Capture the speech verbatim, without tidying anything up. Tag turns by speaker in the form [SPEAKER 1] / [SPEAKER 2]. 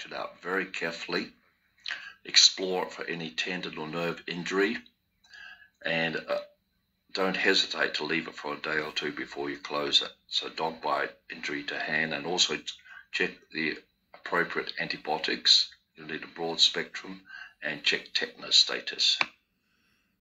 [SPEAKER 1] it out very carefully, explore it for any tendon or nerve injury, and uh, don't hesitate to leave it for a day or two before you close it. So dog bite, injury to hand, and also check the appropriate antibiotics. You'll need a broad spectrum, and check tetanus status.